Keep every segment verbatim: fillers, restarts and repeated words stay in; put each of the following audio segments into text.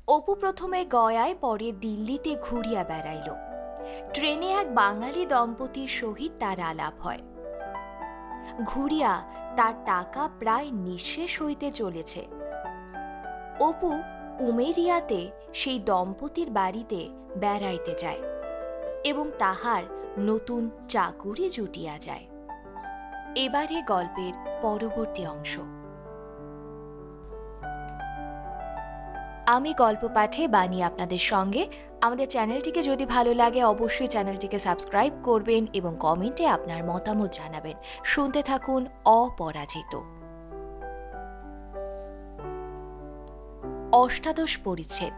অপু প্রথমে গয়ায়, পরে দিল্লিতে ঘুরিয়া বেড়াইল। ট্রেনে এক বাঙালি দম্পতির সহিত তার আলাপ হয়। ঘুরিয়া তার টাকা প্রায় নিঃশেষ হইতে চলেছে। অপু উমেরিয়াতে সেই দম্পতির বাড়িতে বেড়াইতে যায় এবং তাহার নতুন চাকুরি জুটিয়া যায়। এবারে গল্পের পরবর্তী অংশ। আমি গল্প পাঠে বানি আপনাদের সঙ্গে। আমাদের চ্যানেলটিকে যদি ভালো লাগে অবশ্যই চ্যানেলটিকে সাবস্ক্রাইব করবেন এবং কমেন্টে আপনার মতামত জানাবেন। শুনতে থাকুন অপরাজিত। অষ্টাদশ পরিচ্ছেদ।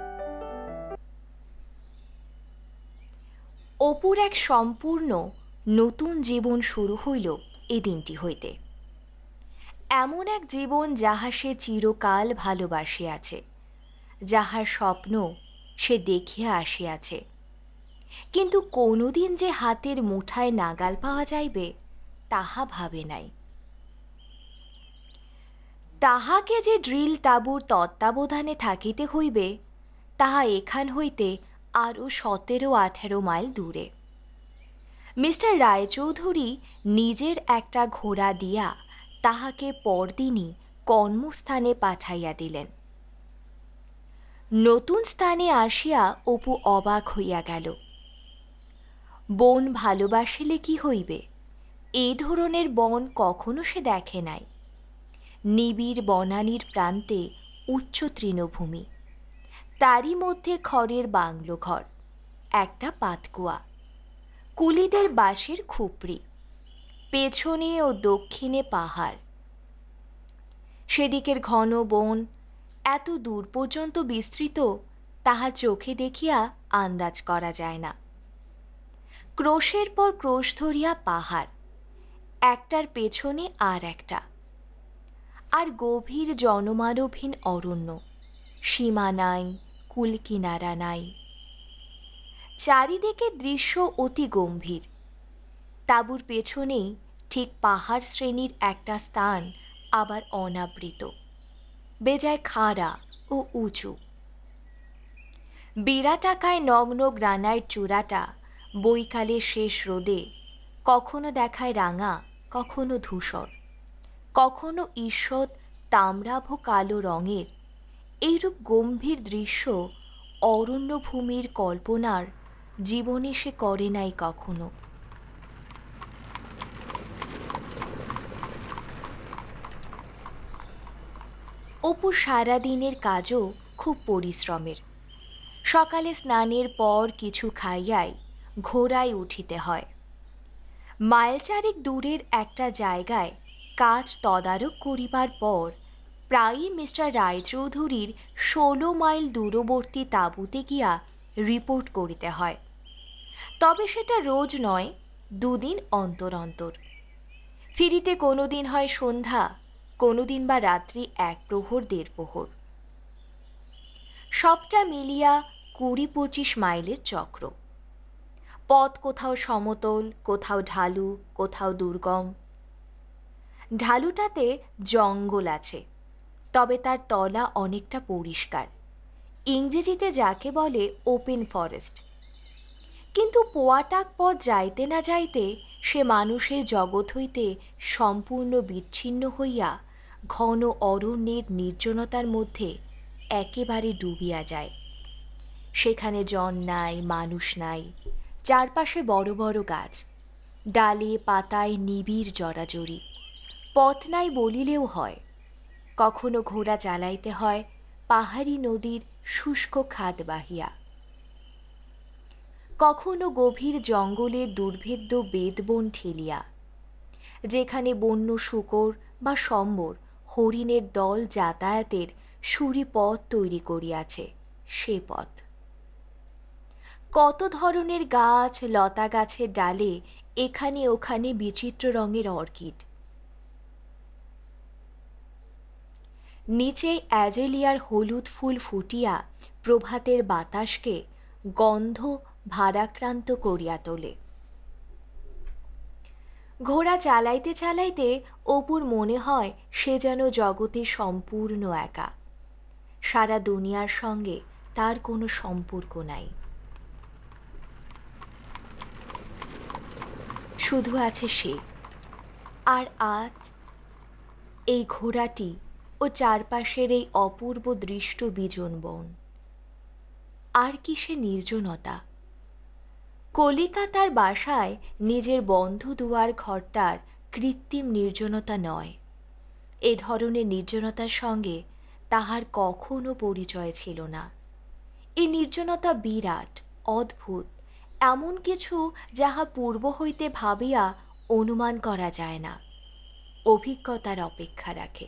অপুর এক সম্পূর্ণ নতুন জীবন শুরু হইল এই দিনটি হইতে। এমন এক জীবন যাহা সে চিরকাল ভালোবাসিয়াছে, যাহার স্বপ্ন সে দেখিয়া আসিয়াছে, কিন্তু কোনোদিন যে হাতের মুঠায় নাগাল পাওয়া যাইবে তাহা ভাবে নাই। তাহাকে যে ড্রিল তাঁবুর তত্ত্বাবধানে থাকিতে হইবে তাহা এখান হইতে আরও সতেরো আঠেরো মাইল দূরে। মিস্টার রায়চৌধুরী নিজের একটা ঘোড়া দিয়া তাহাকে পরদিনই কর্মস্থানে পাঠাইয়া দিলেন। নতুন স্থানে আসিয়া অপু অবাক হইয়া গেল। বন ভালোবাসিলে কি হইবে, এই ধরনের বন কখনো সে দেখে নাই। নিবিড় বনানীর প্রান্তে উচ্চ তৃণভূমি, তারই মধ্যে খড়ের বাংলো ঘর, একটা পাতকুয়া, কুলিদের বাঁশের খুপড়ি, পেছনে ও দক্ষিণে পাহাড়। সেদিকের ঘন বন এত দূর পর্যন্ত বিস্তৃত তাহা চোখে দেখিয়া আন্দাজ করা যায় না। ক্রোশের পর ক্রোশ ধরিয়া পাহাড়, একটার পেছনে আর একটা, আর গভীর জনমানবহীন অরণ্য, সীমা নাই, কুলকিনারা নাই। চারিদিকে দৃশ্য অতি গম্ভীর। তাঁবুর পেছনেই ঠিক পাহাড় শ্রেণীর একটা স্থান আবার অনাবৃত, বেজায় খাড়া ও উঁচু। বিরাটাকায় নগ্ন গ্রানাইট চূড়াটা বৈকালে শেষ রোদে কখনো দেখায় রাঙা, কখনো ধূসর, কখনো ঈষৎ তাম্রাভ কালো রঙের। এইরূপ গম্ভীর দৃশ্য অরণ্যভূমির কল্পনার জীবনে সে করে নাই কখনো। অপু সারাদিনের কাজও খুব পরিশ্রমের। সকালে স্নানের পর কিছু খাইয়াই ঘোড়ায় উঠিতে হয়। মাইল চারেক দূরের একটা জায়গায় কাজ তদারক করিবার পর প্রায়ই মিস্টার রায়চৌধুরীর ষোলো মাইল দূরবর্তী তাঁবুতে গিয়া রিপোর্ট করিতে হয়। তবে সেটা রোজ নয়, দুদিন অন্তর অন্তর। ফিরিতে কোনো দিন হয় সন্ধ্যা, কোনো দিন বা রাত্রি এক প্রহর দেড় প্রহর। সবটা মিলিয়া কুড়ি পঁচিশ মাইলের চক্র। পথ কোথাও সমতল, কোথাও ঢালু, কোথাও দুর্গম। ঢালুটাতে জঙ্গল আছে, তবে তার তলা অনেকটা পরিষ্কার, ইংরেজিতে যাকে বলে ওপেন ফরেস্ট। কিন্তু পোয়াটাক পথ যাইতে না যাইতে সে মানুষের জগৎ হইতে সম্পূর্ণ বিচ্ছিন্ন হইয়া ঘন অরণ্যের নির্জনতার মধ্যে একেবারে ডুবিয়া যায়। সেখানে জন নাই, মানুষ নাই, চারপাশে বড় বড় গাছ, ডালে পাতায় নিবিড় জড়াজড়ি। পথ নাই বলিলেও হয়। কখনো ঘোড়া চালাইতে হয় পাহাড়ি নদীর শুষ্ক খাদ বাহিয়া, কখনো গভীর জঙ্গলের দুর্ভেদ্য বেদবন ঠেলিয়া, যেখানে বন্য শূকর বা সম্বর হরিণের দল যাতায়াতের সুরি পথ তৈরি করিয়াছে সে পথ। কত ধরনের গাছ, লতা গাছের ডালে এখানে ওখানে বিচিত্র রঙের অর্কিড। নিচে অ্যাজেলিয়ার হলুদ ফুল ফুটিয়া প্রভাতের বাতাসকে গন্ধ ভারাক্রান্ত করিয়া তোলে। ঘোড়া চালাইতে চালাইতে অপুর মনে হয় সে যেন জগতে সম্পূর্ণ একা। সারা দুনিয়ার সঙ্গে তার কোনো সম্পর্ক নাই। শুধু আছে সে আর আজ এই ঘোড়াটি ও চারপাশের এই অপূর্ব দৃষ্ট বিজন বন। আর কি সে নির্জনতা! কলিকাতার বাসায় নিজের বন্ধ দুয়ার ঘরটার কৃত্রিম নির্জনতা নয়, এ ধরনের নির্জনতার সঙ্গে তাহার কখনো পরিচয় ছিল না। এই নির্জনতা বিরাট, অদ্ভুত, এমন কিছু যাহা পূর্ব হইতে ভাবিয়া অনুমান করা যায় না, অভিজ্ঞতার অপেক্ষা রাখে।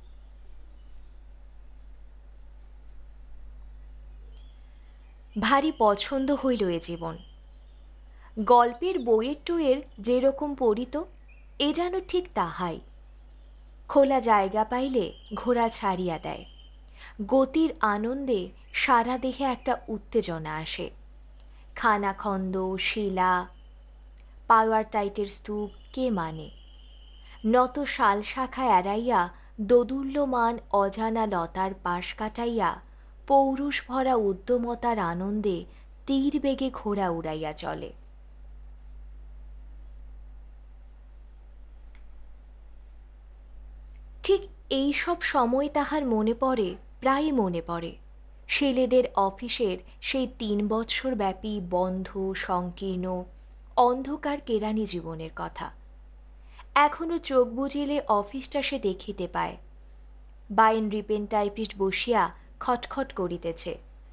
ভারী পছন্দ হইল এ জীবন। গল্পের বইয়ের টইয়ের যেরকম পড়িত, এ যেন ঠিক তাহাই। খোলা জায়গা পাইলে ঘোড়া ছাড়িয়া দেয়। গতির আনন্দে সারা দেহে একটা উত্তেজনা আসে। খানাখন্দ, শিলা, পাওয়ার টাইটের স্তূপ কে মানে? নত শাল শাখা এড়াইয়া দোদুল্যমান অজানা লতার পাশ কাটাইয়া পৌরুষ ভরা উদ্যমতার আনন্দে তীর বেগে ঘোড়া উড়াইয়া চলে। ঠিক এই সব সময় তাহার মনে পড়ে, প্রায়ই মনে পড়ে, শেলেদের অফিসের সেই তিন বৎসর ব্যাপী বন্ধ, সংকীর্ণ, অন্ধকার কেরানি জীবনের কথা। এখনো চোখ বুজিলে অফিসটা সে দেখিতে পায়। বাইন রিপেন টাইপিস্ট বসিয়া খটখট করিতেছে।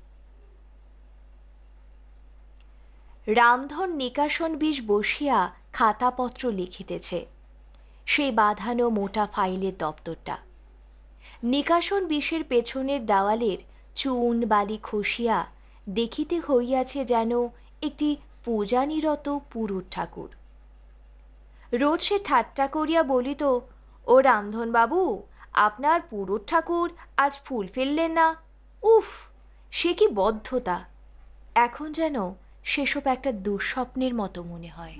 রামধন নিকাশন বিষ বসিয়া খাতাপত্র লিখিতেছে। সেই বাঁধানো মোটা ফাইলের দপ্তরটা। নিকাশন বিষের পেছনের দেওয়ালের চুন বালি খসিয়া দেখিতে হইয়াছে যেন একটি পূজানিরত পুরুত ঠাকুর। রোজ সে ঠাট্টা করিয়া বলিত, ও রামধনবাবু, আপনার পুরুত ঠাকুর আজ ফুল ফেললেন না। উফ, সে কি বদ্ধতা! এখন যেন সেসব একটা দুঃস্বপ্নের মতো মনে হয়।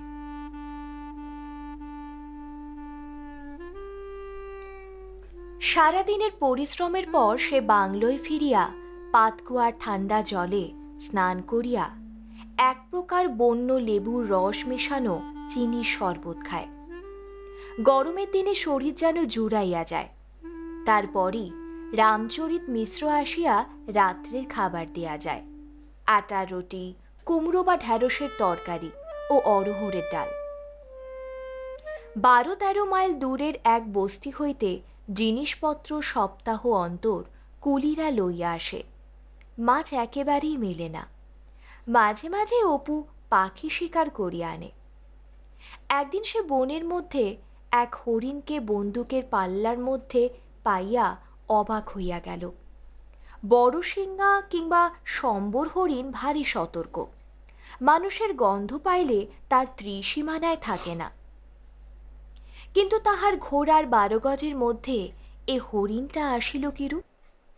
সারাদিনের পরিশ্রমের পর সে বাংলোয় ফিরিয়া পাতকুয়ার ঠান্ডা জলে স্নান করিয়া এক প্রকার বন্য লেবুর রস মেশানো চিনির শরবত খায়। গরমের দিনে শরীর যেন জুড়াইয়া যায়। তারপরই রামচরিত মিশ্র আসিয়া রাত্রের খাবার দেয়া যায়। আটার রুটি, কুমড়ো বা ঢ্যাঁড়সের তরকারি ও অরহরের ডাল। বারো তেরো মাইল দূরের এক বস্তি হইতে জিনিসপত্র সপ্তাহ অন্তর কুলিরা লইয়া আসে। মাছ একেবারেই মেলে না। মাঝে মাঝে অপু পাখি শিকার করিয়া আনে। একদিন সে বনের মধ্যে এক হরিণকে বন্দুকের পাল্লার মধ্যে পাইয়া অবাক হইয়া গেল। বড় সিংহা কিংবা সম্বর হরিণ ভারী সতর্ক। মানুষের গন্ধ পাইলে তার ত্রিসীমানায় থাকে না। কিন্তু তাহার ঘোড়ার বারো গজের মধ্যে এ হরিণটা আসিল কিরূপ?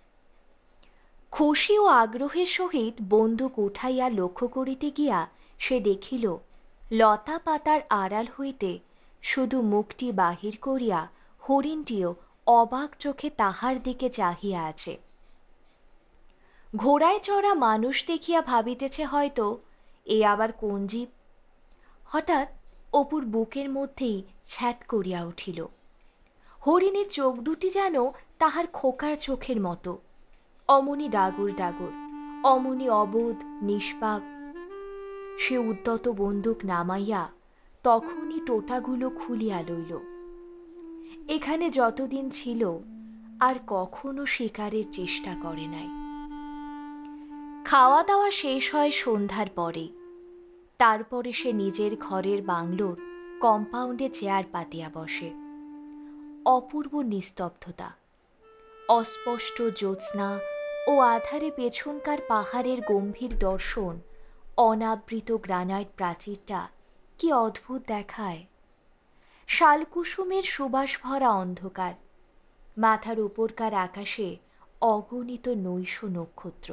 খুশি ও আগ্রহের সহিত বন্দুক উঠাইয়া লক্ষ্য করিতে গিয়া সে দেখিল লতা পাতার আড়াল হইতে শুধু মুখটি বাহির করিয়া হরিণটিও অবাক চোখে তাহার দিকে চাহিয়া আছে। ঘোড়ায় চড়া মানুষ দেখিয়া ভাবিতেছে হয়তো, এ আবার কোন জীব? হঠাৎ অপুর বুকের মধ্যেই ছ্যাত করিয়া উঠিল। হরিণের চোখ দুটি যেন তাহার খোকার চোখের মতো, অমনি ডাগর ডাগর, অমনি অবোধ নিষ্পাপ। সে উদ্যত বন্দুক নামাইয়া তখনই টোটাগুলো খুলিয়া লইল। এখানে যতদিন ছিল আর কখনো শিকারের চেষ্টা করে নাই। খাওয়া দাওয়া শেষ হয় সন্ধ্যার পরে। তারপরে সে নিজের ঘরের বাংলোর কম্পাউন্ডে চেয়ার পাতিয়া বসে। অপূর্ব নিস্তব্ধতা, অস্পষ্ট জ্যোৎস্না ও আধারে পেছনকার পাহাড়ের গম্ভীর দর্শন অনাবৃত গ্রানাইট প্রাচীরটা কি অদ্ভুত দেখায়। শালকুসুমের সুবাস ভরা অন্ধকার, মাথার উপরকার আকাশে অগণিত নৈশ নক্ষত্র।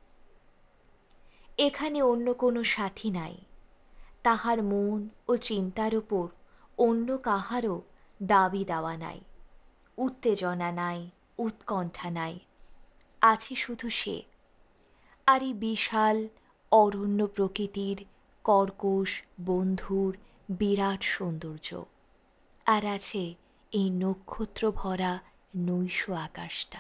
এখানে অন্য কোনো সাথী নাই। তাহার মন ও চিন্তার উপর অন্য কাহারও দাবি দেওয়া নাই, উত্তেজনা নাই, উৎকণ্ঠা নাই। আছে শুধু সে আর এই বিশাল অরণ্য প্রকৃতির কর্কশ বন্ধুর বিরাট সৌন্দর্য, আর আছে এই নক্ষত্র ভরা নৈশ আকাশটা।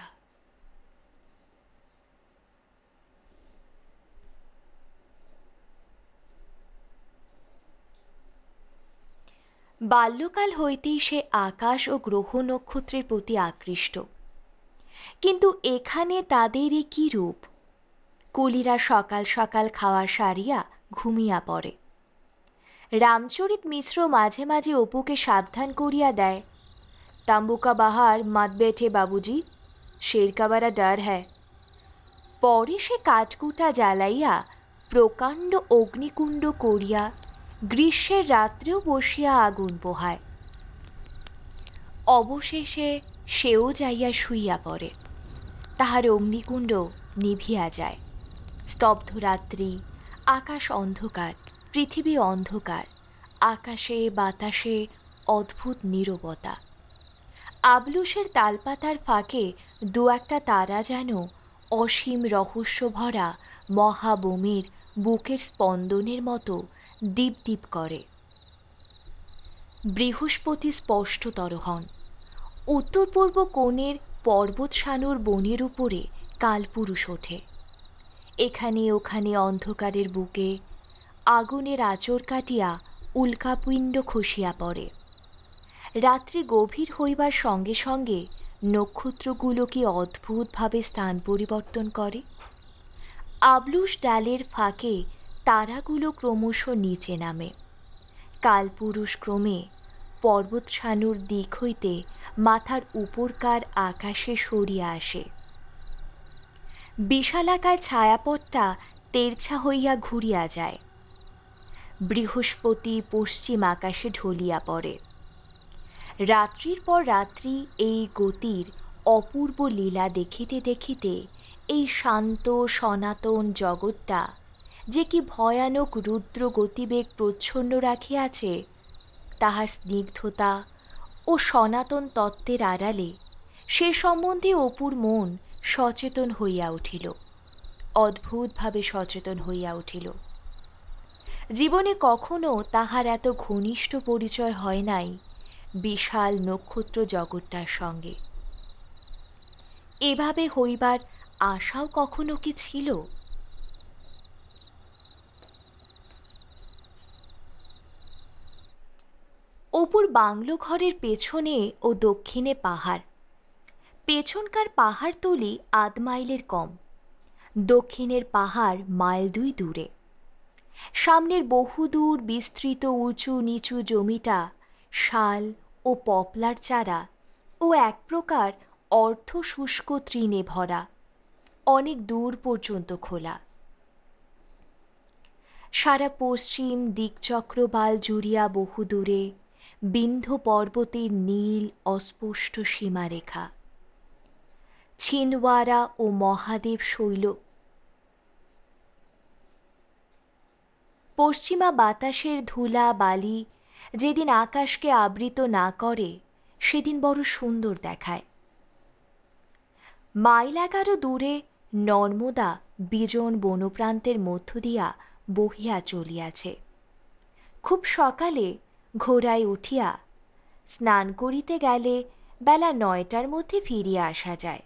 বাল্যকাল হইতেই সে আকাশ ও গ্রহ নক্ষত্রের প্রতি আকৃষ্ট, কিন্তু এখানে তাদেরই কি রূপ! কুলিরা সকাল সকাল খাওয়া সারিয়া ঘুমিয়া পড়ে। রামচরিত মিশ্র মাঝে মাঝে অপুকে সাবধান করিয়া দেয়, তাম্বুকা বাহার মত বেঠে বাবুজি, শের কা বড়া ডর হ্যায়। পরে সে কাঠকুটা জ্বালাইয়া প্রকাণ্ড অগ্নিকুণ্ড করিয়া গ্রীষ্মের রাত্রেও বসিয়া আগুন পোহায়। অবশেষে সেও যাইয়া শুইয়া পড়ে। তাহার অগ্নিকুণ্ড নিভিয়া যায়। স্তব্ধ রাত্রি, আকাশ অন্ধকার, পৃথিবী অন্ধকার, আকাশে বাতাসে অদ্ভুত নীরবতা। আবলুসের তালপাতার ফাঁকে দু একটা তারা যেন অসীম রহস্য ভরা মহাবোমের বুকের স্পন্দনের মতো দীপ দীপ করে। বৃহস্পতি স্পষ্টতর হন। উত্তর পূর্ব কোণের পর্বতসানুর বনের উপরে কালপুরুষ ওঠে। এখানে ওখানে অন্ধকারের বুকে আগুনের আঁচড় কাটিয়া উল্কাপিণ্ড খসিয়া পড়ে। রাত্রি গভীর হইবার সঙ্গে সঙ্গে নক্ষত্রগুলো কি অদ্ভুতভাবে স্থান পরিবর্তন করে। আবলুস ডালের ফাঁকে তারাগুলো ক্রমশ নিচে নামে। কালপুরুষ ক্রমে পর্বতসানুর দিক হইতে মাথার উপরকার আকাশে সরিয়া আসে। বিশালাকার ছায়াপথটা তেরছা হইয়া ঘুরিয়া যায়। বৃহস্পতি পশ্চিম আকাশে ঢলিয়া পড়ে। রাত্রির পর রাত্রি এই গতির অপূর্ব লীলা দেখিতে দেখিতে এই শান্ত সনাতন জগৎটা যে কি ভয়ানক রুদ্র গতিবেগ প্রচ্ছন্ন রাখিয়াছে, তাহার স্নিগ্ধতা ও সনাতন তত্ত্বের আড়ালে সে সম্বন্ধে অপুর মন সচেতন হইয়া উঠিল, অদ্ভুতভাবে সচেতন হইয়া উঠিল। জীবনে কখনো তাহার এত ঘনিষ্ঠ পরিচয় হয় নাই বিশাল নক্ষত্র জগৎটার সঙ্গে। এভাবে হইবার আশাও কখনো কি ছিল? অপুর বাংলো ঘরের পেছনে ও দক্ষিণে পাহাড়। পেছনকার পাহাড়তলি আধ মাইলের কম, দক্ষিণের পাহাড় মাইল দুই দূরে। সামনের বহুদূর বিস্তৃত উঁচু নিচু জমিটা শাল ও পপলার চারা ও এক প্রকার অর্ধ শুষ্ক তৃণে ভরা, অনেক দূর পর্যন্ত খোলা। সারা পশ্চিম দিকচক্রবাল জুড়িয়া বহুদূরে বিন্ধ্য পর্বতের নীল অস্পষ্ট সীমারেখা। ছিন্দওয়ারা ও মহাদেব শৈল। পশ্চিমা বাতাসের ধুলা বালি যেদিন আকাশকে আবৃত না করে সেদিন বড় সুন্দর দেখায়। মাইল এগারো দূরে নর্মদা বিজন বনপ্রান্তের মধ্য দিয়া বহিয়া চলিয়াছে। খুব সকালে ঘোড়ায় উঠিয়া স্নান করিতে গেলে বেলা নয়টার মধ্যে ফিরিয়া আসা যায়।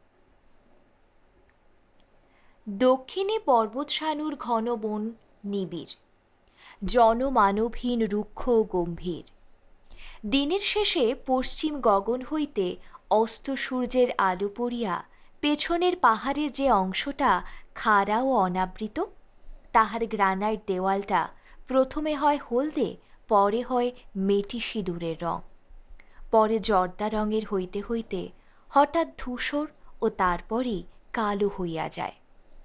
দক্ষিণে পর্বতসানুর ঘন বন নিবিড়, জনমানবহীন রুক্ষ ও গম্ভীর। দিনের শেষে পশ্চিম গগন হইতে অস্ত সূর্যের আলো পড়িয়া পেছনের পাহাড়ের যে অংশটা খাড়া ও অনাবৃত, তাহার গ্রানাইট দেওয়ালটা প্রথমে হয় হলদে, পরে হয় মেটি সিঁদুরের রং, পরে জর্দা রঙের হইতে হইতে হঠাৎ ধূসর ও তারপরেই কালো হইয়া যায়।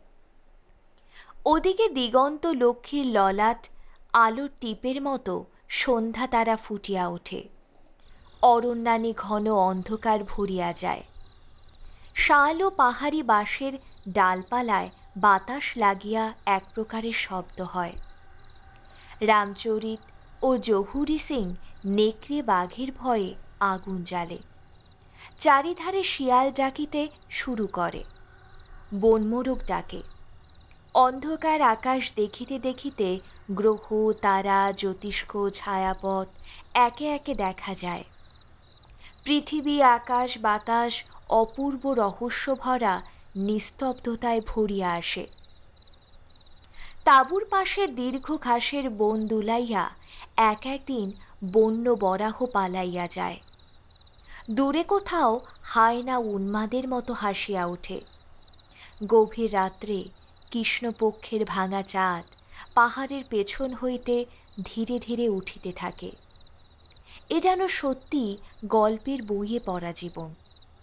ওদিকে দিগন্ত লক্ষ্মীর ললাট আলোর টিপের মতো সন্ধ্যা তারা ফুটিয়া ওঠে। অরণ্যানি ঘন অন্ধকার ভরিয়া যায়। শাল ও পাহাড়ি বাঁশের ডালপালায় বাতাস লাগিয়া এক প্রকারের শব্দ হয়। রামচরিত ও জহুরি সিং নেকড়ে বাঘের ভয়ে আগুন জ্বালে। চারিধারে শিয়াল ডাকিতে শুরু করে। বনমোরগ ডাকে। অন্ধকার আকাশ দেখিতে দেখিতে গ্রহ, তারা, জ্যোতিষ্ক, ছায়াপথ একে একে দেখা যায়। পৃথিবী, আকাশ, বাতাস অপূর্ব রহস্য ভরা নিস্তব্ধতায় ভরিয়া আসে। তাঁবুর পাশে দীর্ঘ ঘাসের বন দুলাইয়া এক একদিন বন্য বরাহ পালাইয়া যায়। দূরে কোথাও হায়না উন্মাদের মতো হাসিয়া ওঠে। গভীর রাত্রে কৃষ্ণপক্ষের ভাঙা চাঁদ পাহাড়ের পেছন হইতে ধীরে ধীরে উঠিতে থাকে। এ যেন সত্যি গল্পের বইয়ে পড়া জীবন।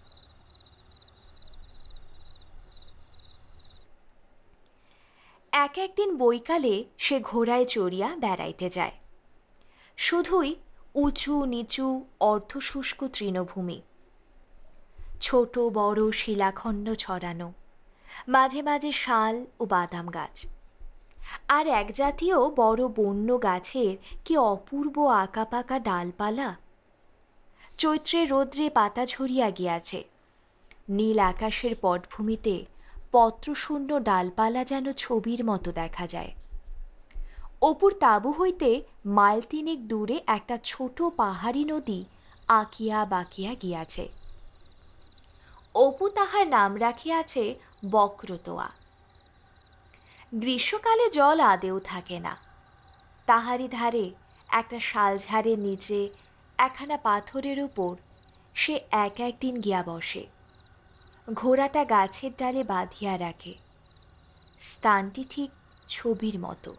এক একদিন বৈকালে সে ঘোড়ায় চড়িয়া বেড়াইতে যায়। শুধুই উঁচু নিচু অর্ধশুষ্ক তৃণভূমি, ছোট বড় শিলাখণ্ড ছড়ানো, মাঝে মাঝে শাল ও বাদাম গাছ, আর এক জাতীয় বড় বন্য গাছের কি অপূর্ব আঁকাপাকা ডালপালা। চৈত্রে রৌদ্রে পাতা ঝরিয়া গিয়াছে। নীল আকাশের পটভূমিতে পত্রশূন্য ডালপালা যেন ছবির মতো দেখা যায়। অপুর তাঁবু হইতে মাইল তিনেক দূরে একটা ছোট পাহাড়ি নদী আঁকিয়া বাঁকিয়া গিয়াছে। অপু তাহার নাম রাখিয়াছে বক্রতোয়া। গ্রীষ্মকালে জল আদেও থাকে না। তাহারই ধারে একটা শালঝাড়ের নিচে একখানা পাথরের উপর সে এক একদিন গিয়া বসে। ঘোড়াটা গাছের ডালে বাঁধিয়া রাখে। স্থানটি ঠিক ছবির মতো।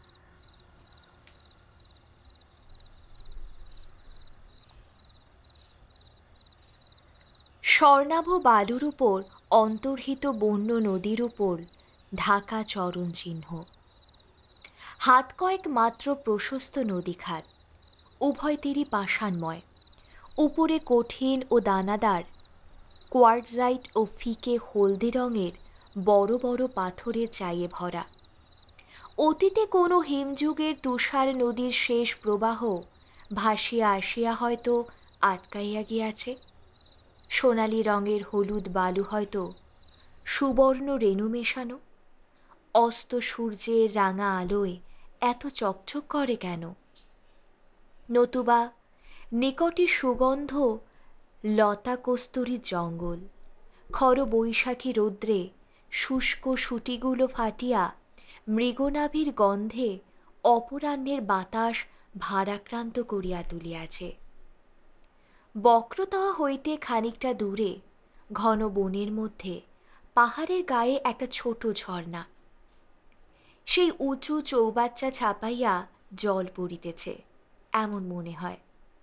স্বর্ণাভ বালুর উপর অন্তর্হিত বন্য নদীর উপর ঢাকা চরণ চিহ্ন। হাত কয়েক মাত্র প্রশস্ত নদীখাত, উভয় তীরই পাষাণময়। উপরে কঠিন ও দানাদার কোয়ার্টজাইট ও ফিকে হলদে রঙের বড় বড় পাথরের চাইয়ে ভরা। অতীতে কোনো হিমযুগের তুষার নদীর শেষ প্রবাহ ভাসিয়া আসিয়া হয়তো আটকাইয়া গিয়াছে। সোনালি রঙের হলুদ বালু হয়তো সুবর্ণ রেণু মেশানো। অস্ত সূর্যের রাঙা আলোয় এত চকচক করে কেন? নতুবা নিকটে সুগন্ধ লতা কস্তুরীর জঙ্গল, খর বৈশাখী রৌদ্রে শুষ্ক সুটিগুলো ফাটিয়া মৃগনাভির গন্ধে অপরাহ্নের বাতাস ভারাক্রান্ত করিয়া তুলিয়াছে। বক্রতোয়া হইতে খানিকটা দূরে ঘন বনের মধ্যে পাহাড়ের গায়ে একটা ছোট ঝর্ণা। সেই উঁচু চৌবাচ্চা ছাপাইয়া জল পড়িতেছে এমন মনে হয়।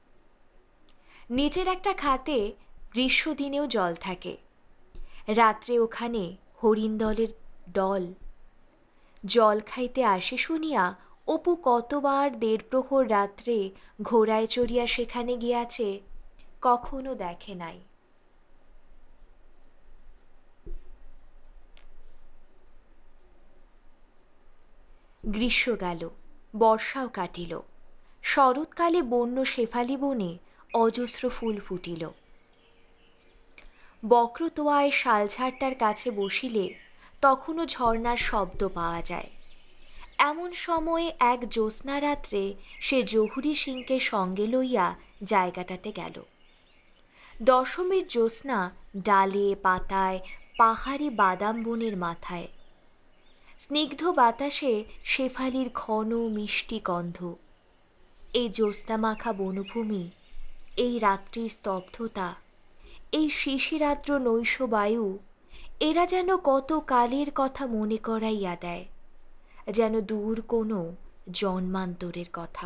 নিচের একটা খাতে গ্রীষ্মদিনেও জল থাকে। রাত্রে ওখানে হরিণ দলের দল জল খাইতে আসে শুনিয়া অপু কতবার দেড় প্রহর রাত্রে ঘোড়ায় চড়িয়া সেখানে গিয়াছে, কখনো দেখে নাই। গ্রীষ্ম গেল, বর্ষাও কাটিল। শরৎকালে বন্য শেফালি বনে অজস্র ফুল ফুটিল। বক্রতোয়ায় শালঝাড়টার কাছে বসিলে তখনও ঝর্ণার শব্দ পাওয়া যায়। এমন সময়ে এক জ্যোৎস্না রাত্রে সে জহুরি সিংকে সঙ্গে লইয়া জায়গাটাতে গেল। দশমীর জ্যোৎস্না ডালে পাতায় পাহাড়ি বাদাম বনের মাথায়। স্নিগ্ধ বাতাসে শেফালির ঘন মিষ্টি গন্ধ। এই জ্যোৎস্না মাখা বনভূমি, এই রাত্রির স্তব্ধতা, এই শিশিরাদ্র নৈশ বায়ু, এরা যেন কত কালের কথা মনে করাইয়া দেয়, যেন দূর কোনো জন্মান্তরের কথা।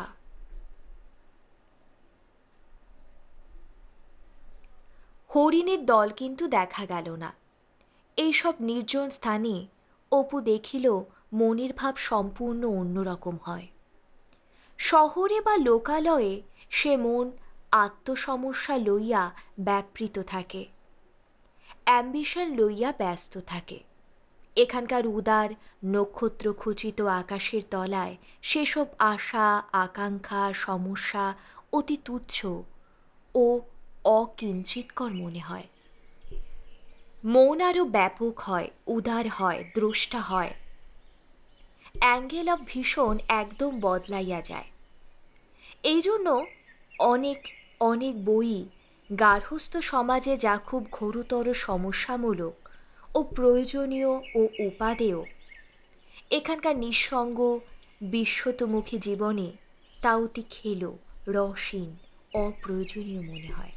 হরিণের দল কিন্তু দেখা গেল না। এইসব নির্জন স্থানে অপু দেখিল মনের ভাব সম্পূর্ণ অন্যরকম হয়। শহরে বা লোকালয়ে সে মন আত্মসমস্যা লইয়া ব্যাপৃত থাকে, অ্যাম্বিশন লইয়া ব্যস্ত থাকে। এখানকার উদার নক্ষত্রখচিত আকাশের তলায় সেসব আশা আকাঙ্ক্ষা সমস্যা অতি তুচ্ছ ও অকিঞ্চিৎকর মনে হয়। মন আরও ব্যাপক হয়, উদার হয়, দ্রষ্টা হয়। অ্যাঙ্গেল অফ ভীষণ একদম বদলাইয়া যায়। এই জন্য অনেক অনেক বই গার্হস্থ্য সমাজে যা খুব ঘোরতর সমস্যামূলক ও প্রয়োজনীয় ও উপাদেয়, এখানকার নিঃসঙ্গ বিশ্বতমুখী জীবনে তা অতি খেলো, রসহীন, অপ্রয়োজনীয় মনে হয়।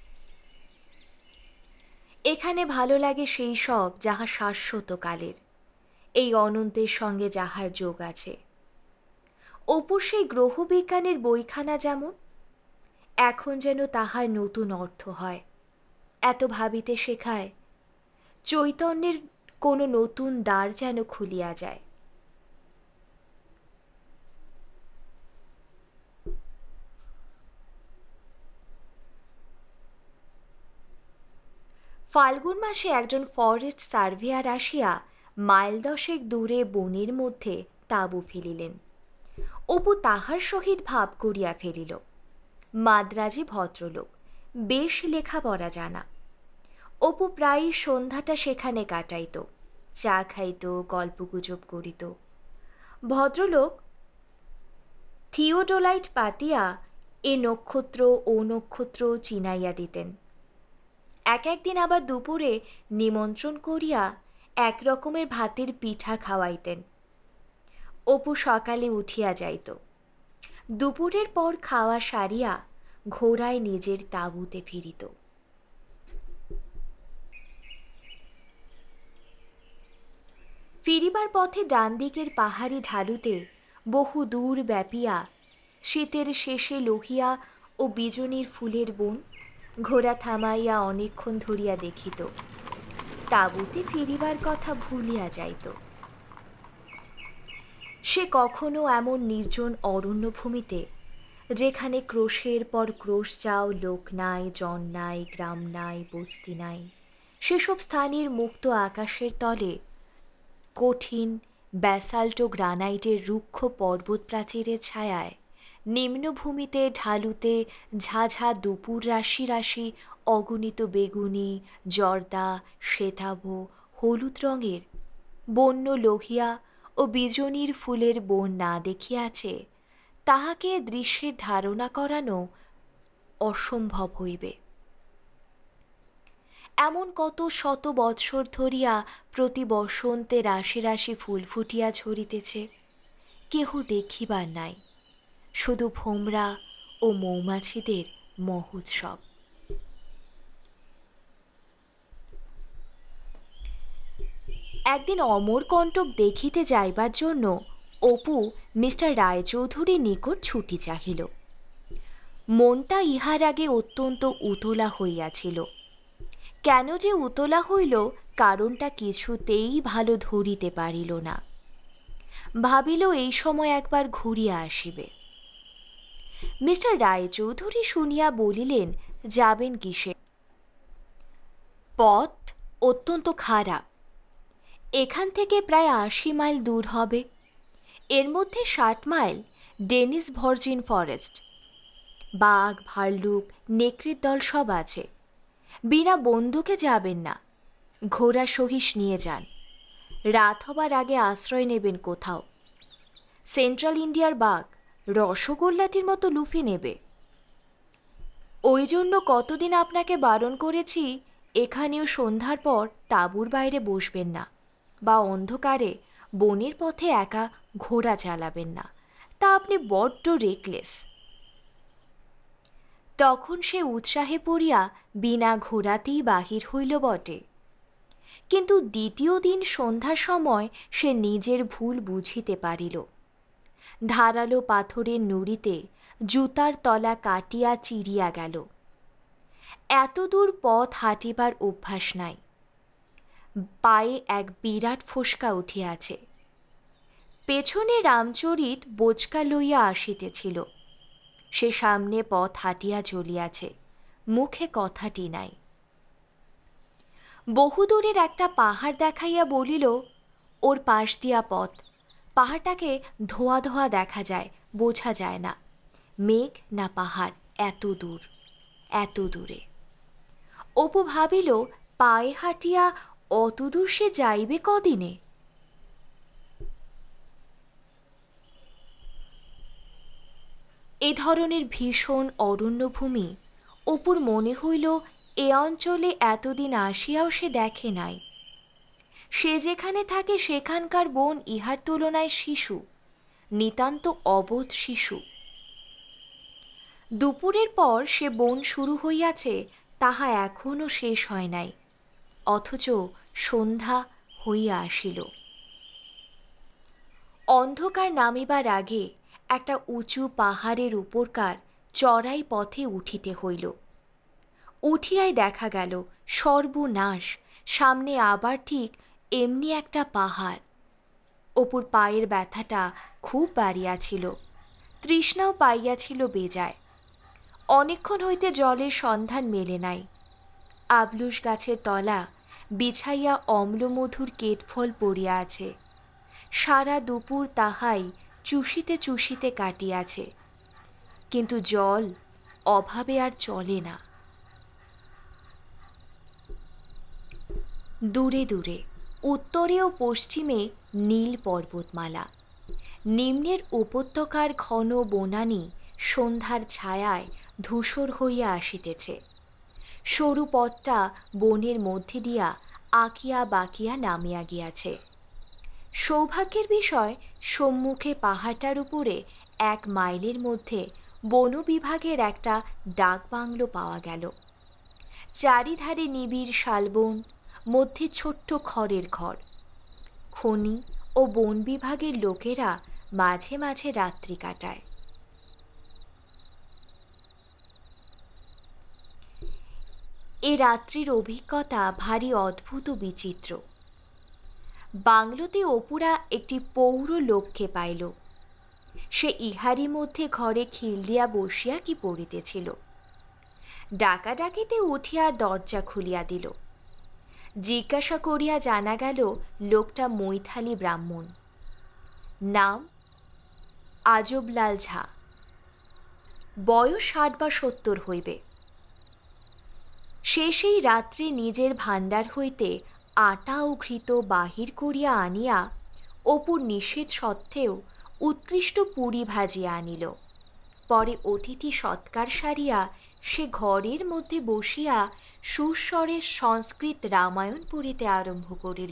এখানে ভালো লাগে সেই সব যাহা শাশ্বত কালের, এই অনন্তের সঙ্গে যাহার যোগ আছে। অপুর সেই গ্রহবিজ্ঞানের বইখানা যেমন এখন যেন তাহার নতুন অর্থ হয়, এত ভাবিতে শেখায়, চৈতন্যের কোনো নতুন দ্বার যেন খুলিয়া যায়। ফাল্গুন মাসে একজন ফরেস্ট সার্ভেয়ার আসিয়া মাইল দশেক দূরে বনের মধ্যে তাঁবু ফেলিলেন। অপু তাহার সহিত ভাব করিয়া ফেলিল। মাদ্রাজি ভদ্রলোক, বেশ লেখাপড়া জানা। অপু প্রায়ই সন্ধ্যাটা সেখানে কাটাইত, চা খাইত, গল্পগুজব করিত। ভদ্রলোক থিওডোলাইট পাতিয়া এ নক্ষত্র ও নক্ষত্র চিনাইয়া দিতেন। এক একদিন আবার দুপুরে নিমন্ত্রণ করিয়া এক রকমের ভাতের পিঠা খাওয়াইতেন। অপু সকালে উঠিয়া যাইত। দুপুরের পর খাওয়া সারিয়া ঘোড়ায় নিজের তাঁবুতে ফিরিত। ফিরিবার পথে ডান দিকের পাহাড়ি ঢালুতে বহু দূর ব্যাপিয়া শীতের শেষে লোহিয়া ও বিজনীর ফুলের বন ঘোড়া থামাইয়া অনেকক্ষণ ধরিয়া দেখিত। তাঁবুতে ফিরিবার কথা ভুলিয়া যাইত। সে কখনো এমন নির্জন অরণ্যভূমিতে, যেখানে ক্রোশের পর ক্রোশ যাও, লোক নাই, জন নাই, গ্রাম নাই, বস্তি নাই, সেসব স্থানের মুক্ত আকাশের তলে কঠিন ব্যাসাল্ট ও গ্রানাইটের রুক্ষ পর্বত প্রাচীরের ছায়ায়, নিম্নভূমিতে ঢালুতে ঝাঝা দুপুর রাশি রাশি অগণিত বেগুনি, জর্দা, শ্বেতাভ, হলুদ রঙের বন্য লোহিয়া ও বিজনীর ফুলের বন না দেখিয়াছে, তাহাকে দৃশ্যের ধারণা করানো অসম্ভব হইবে। এমন কত শত বৎসর ধরিয়া প্রতি বসন্তে রাশি রাশি ফুল ফুটিয়া ঝরিতেছে, কেহ দেখিবার নাই, শুধু ভোমরা ও মৌমাছিদের মহোৎসব। একদিন অমরকণ্টক দেখিতে যাইবার জন্য অপু মিস্টার রায়চৌধুরীর নিকট ছুটি চাহিল। মনটা ইহার আগে অত্যন্ত উতলা হইয়াছিল। কেন যে উতলা হইল কারণটা কিছুতেই ভালো ধরিতে পারিল না। ভাবিল এই সময় একবার ঘুরিয়া আসিবে। মিস্টার রায়চৌধুরী শুনিয়া বলিলেন, যাবেন কিসে? পথ অত্যন্ত খারাপ। এখান থেকে প্রায় আশি মাইল দূর হবে। এর মধ্যে ষাট মাইল ডেনিস ভার্জিন ফরেস্ট। বাঘ, ভাল্লুক, নেকড়ের দল সব আছে। বিনা বন্দুকে যাবেন না, ঘোড়া সহিস নিয়ে যান। রাত হবার আগে আশ্রয় নেবেন কোথাও। সেন্ট্রাল ইন্ডিয়ার বাঘ রসগোল্লাটির মতো লুফে নেবে। ওই জন্য কতদিন আপনাকে বারণ করেছি, এখানেও সন্ধ্যার পর তাঁবুর বাইরে বসবেন না, বা অন্ধকারে বনের পথে একা ঘোড়া চালাবেন না। তা আপনি বড্ড রেকলেস। তখন সে উৎসাহে পড়িয়া বিনা ঘোড়াতেই বাহির হইল বটে, কিন্তু দ্বিতীয় দিন সন্ধ্যার সময় সে নিজের ভুল বুঝিতে পারিল। ধারালো পাথরের নুড়িতে জুতার তলা কাটিয়া চিরিয়া গেল। এত দূর পথ হাঁটিবার অভ্যাস নাই। পায়ে এক বিরাট ফোসকা উঠিয়াছে। পেছনে রামচরিত বোচকা লইয়া আসিতেছিল। সে সামনে পথ হাঁটিয়া চলিয়াছে, মুখে কথাটি নাই। বহুদূরের একটা পাহাড় দেখাইয়া বলিল, ওর পাশ দিয়া পথ। পাহাড়টাকে ধোয়া ধোয়া দেখা যায়, বোঝা যায় না মেঘ না পাহাড়, এত দূর, এত দূরে। অপু ভাবিল পায়ে হাঁটিয়া অতদূর সে যাইবে কদিনে? এ ধরনের ভীষণ অরণ্যভূমি অপুর মনে হইল এ অঞ্চলে এতদিন আসিয়াও সে দেখে নাই। সে যেখানে থাকে সেখানকার বন ইহার তুলনায় শিশু, নিতান্ত অবোধ শিশু। দুপুরের পর সে বন শুরু হইয়াছে, তাহা এখনও শেষ হয় নাই, অথচ সন্ধ্যা হইয়া আসিল। অন্ধকার নামিবার আগে একটা উঁচু পাহাড়ের উপরকার চড়াই পথে উঠিতে হইল। উঠিয়াই দেখা গেল সর্বনাশ, সামনে আবার ঠিক এমনি একটা পাহাড়। অপুর পায়ের ব্যথাটা খুব বাড়িয়াছিল, তৃষ্ণাও পাইয়াছিল বেজায়। অনেকক্ষণ হইতে জলের সন্ধান মেলে নাই। আবলুস গাছের তলা বিছাইয়া অম্লমধুর কেটফল পড়িয়া আছে। সারা দুপুর তাহাই চুষিতে চুষিতে কাটিয়াছে, কিন্তু জল অভাবে আর চলে না। দূরে দূরে উত্তরে ও পশ্চিমে নীল পর্বতমালা, নিম্নের উপত্যকার ঘন বনানী সন্ধ্যার ছায়ায় ধূসর হইয়া আসিতেছে। সরু পথটা বনের মধ্যে দিয়া আঁকিয়া বাঁকিয়া নামিয়া গিয়াছে। সৌভাগ্যের বিষয়, সম্মুখে পাহাড়টার উপরে এক মাইলের মধ্যে বন বিভাগের একটা ডাক বাংলো পাওয়া গেল। চারিধারে নিবিড় শালবন, মধ্যে ছোট্ট খড়ের ঘর। খনি ও বন বিভাগের লোকেরা মাঝে মাঝে রাত্রি কাটায়। এ রাত্রির অভিজ্ঞতা ভারী অদ্ভুত ও বিচিত্র। বাংলোতে অপুরা একটি পৌর লোককে পাইল। সে ইহারই মধ্যে ঘরে খিল দিয়া বসিয়া কি পড়িতেছিল। ডাকাডাকিতে উঠিয়া দরজা খুলিয়া দিল। জিজ্ঞাসা করিয়া জানা গেল লোকটা মৈথালি ব্রাহ্মণ। নাম আজবলাল ঝা। বয়স ষাট বা সত্তর হইবে। সে সেই রাত্রে নিজের ভাণ্ডার হইতে আটা ও ঘৃত বাহির করিয়া আনিয়া অপুর নিষেধ সত্ত্বেও উৎকৃষ্ট পুরি ভাজিয়া আনিল। পরে অতিথি সৎকার সারিয়া সে ঘরের মধ্যে বসিয়া সুস্বরে সংস্কৃত রামায়ণ পড়িতে আরম্ভ করিল।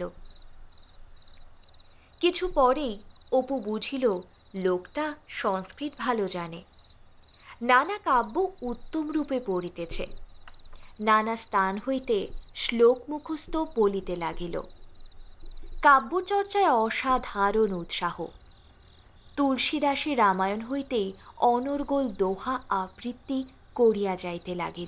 কিছু পরেই অপু বুঝিল লোকটা সংস্কৃত ভালো জানে। নানা কাব্য উত্তম রূপে পড়িতেছে। নানা স্থান হইতে শ্লোক মুখস্থ বলিতে লাগিল। কাব্যচর্চায় অসাধারণ উৎসাহ। তুলসীদাসের রামায়ণ হইতেই অনর্গল দোহা আবৃত্তি করিয়া যাইতে লাগিল।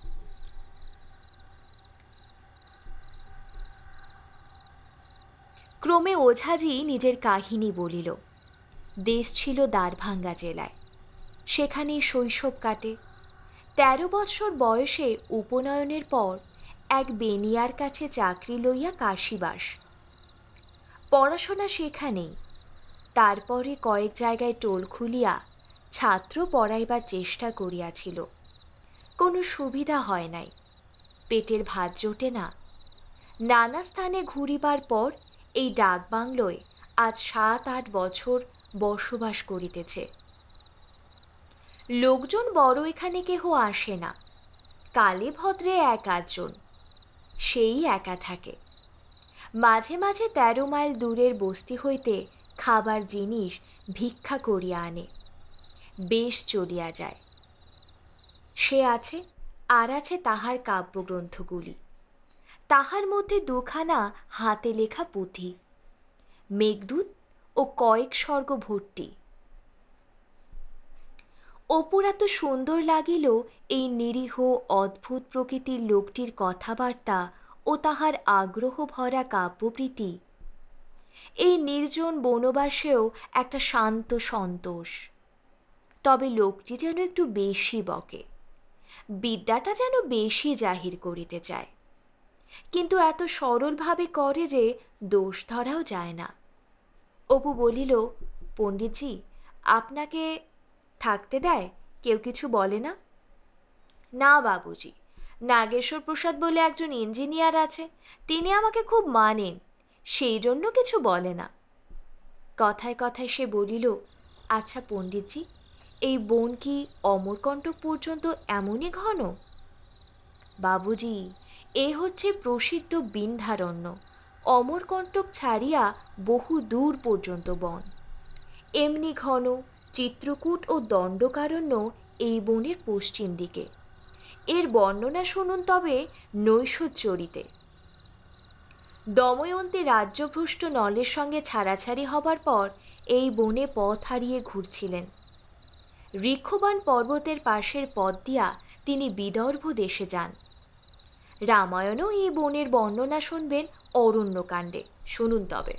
ক্রমে ওঝাজি নিজের কাহিনী বলিল। দেশ ছিল দ্বারভাঙ্গা জেলায়, সেখানেই শৈশব কাটে। তেরো বৎসর বয়সে উপনয়নের পর এক বেনিয়ার কাছে চাকরি লইয়া কাশীবাস। পড়াশোনা সেখানেই। তারপরে কয়েক জায়গায় টোল খুলিয়া ছাত্র পড়াইবার চেষ্টা করিয়াছিল। কোনো সুবিধা হয় নাই, পেটের ভাত জোটে না। নানা স্থানে ঘুরিবার পর এই ডাকবাংলোয় আজ সাত আট বছর বসবাস করিতেছে। লোকজন বড় এখানে কেহ আসে না। কালে ভদ্রে এক আধজন, সেই একা থাকে। মাঝে মাঝে তেরো মাইল দূরের বস্তি হইতে খাবার জিনিস ভিক্ষা করিয়া আনে, বেশ চলিয়া যায়। সে আছে, আর আছে তাহার কাব্যগ্রন্থগুলি। তাহার মধ্যে দুখানা হাতে লেখা পুঁথি, মেঘদূত ও কয়েক স্বর্গ ভর্তি। অপুর এত সুন্দর লাগিল এই নিরীহ অদ্ভুত প্রকৃতির লোকটির কথাবার্তা ও তাহার আগ্রহ ভরা কাব্যপ্রীতি। এই নির্জন বনবাসেও একটা শান্ত সন্তোষ। তবে লোকটি যেন একটু বেশি বকে, বিদ্যাটা যেন বেশি জাহির করিতে চায়, কিন্তু এত সরলভাবে করে যে দোষ ধরাও যায় না। অপু বলিল, পণ্ডিতজি, আপনাকে থাকতে দেয়? কেউ কিছু বলে না? না বাবুজি, নাগেশ্বর প্রসাদ বলে একজন ইঞ্জিনিয়ার আছে, তিনি আমাকে খুব মানেন, সেই জন্য কিছু বলে না। কথায় কথায় সে বলিল, আচ্ছা পণ্ডিতজি, এই বন কি অমরকণ্টক পর্যন্ত এমনই ঘন? বাবুজি, এ হচ্ছে প্রসিদ্ধ বিন্ধ্যারণ্য, অমরকণ্টক ছাড়িয়া বহু দূর পর্যন্ত বন। এমনি ঘন চিত্রকূট ও দণ্ডকারণ্য এই বনের পশ্চিম দিকে। এর বর্ণনা শুনুন তবে নৈষধচরিতে। দময়ন্তী রাজ্যভ্রষ্ট নলের সঙ্গে ছাড়াছাড়ি হবার পর এই বনে পথ হারিয়ে ঘুরছিলেন। ঋক্ষবান পর্বতের পাশের পথ দিয়া তিনি বিদর্ভ দেশে যান। রামায়ণও এই বনের বর্ণনা শুনবেন অরণ্যকাণ্ডে, শুনুন তবে।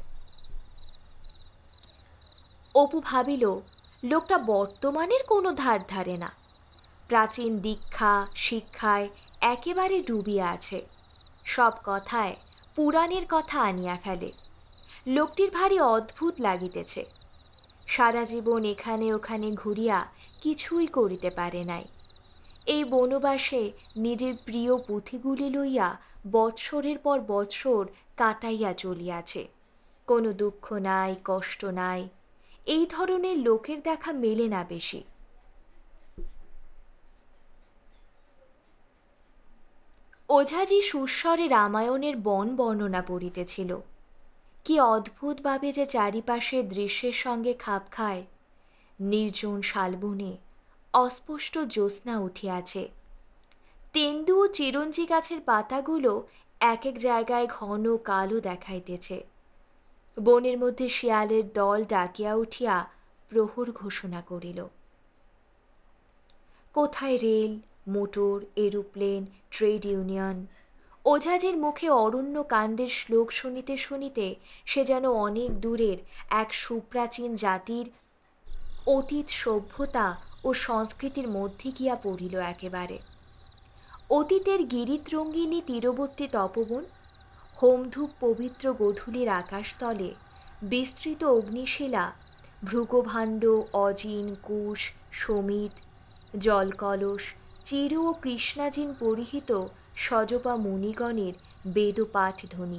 অপু ভাবিল, লোকটা বর্তমানের কোনো ধার ধারে না, প্রাচীন দীক্ষা শিক্ষায় একেবারে ডুবিয়া আছে, সব কথায় পুরাণের কথা আনিয়া ফেলে। লোকটির ভারী অদ্ভুত লাগিতেছে। সারা জীবন এখানে ওখানে ঘুরিয়া কিছুই করিতে পারে নাই। এই বনবাসে নিজের প্রিয় পুঁথিগুলি লইয়া বৎসরের পর বৎসর কাটাইয়া চলিয়াছে। কোনো দুঃখ নাই, কষ্ট নাই। এই ধরনের লোকের দেখা মেলে না বেশি। ওঝাজি সুস্বরে রামায়ণের বন বর্ণনা পড়িতেছিল। কি অদ্ভুতভাবে যে চারিপাশের দৃশ্যের সঙ্গে খাপ খায়। নির্জন শালবনে অস্পষ্ট জ্যোৎস্না উঠিয়াছে। তেন্দু ও চিরঞ্জি গাছের পাতাগুলো এক এক জায়গায় ঘন কালো দেখাইতেছে। বনের মধ্যে শিয়ালের দল ডাকিয়া উঠিয়া প্রহর ঘোষণা করিল। কোথায় rail, motor, aeroplane, trade union. ওঝাজির মুখে অরণ্য কাণ্ডের শ্লোক শুনিতে শুনিতে সে যেন অনেক দূরের এক সুপ্রাচীন জাতির অতীত সভ্যতা ও সংস্কৃতির মধ্যে গিয়া পড়িল একেবারে। অতীতের গিরিত্রঙ্গিনী তীরবর্তী তপবন, হোমধূপ পবিত্র গোধূলির আকাশতলে বিস্তৃত অগ্নিশিলা, ভৃগভাণ্ড, অজিন, কুশ, সমিত, জলকলস, চির ও কৃষ্ণাজিন পরিহিত সজপা মুনিগণের বেদপাঠ ধ্বনি,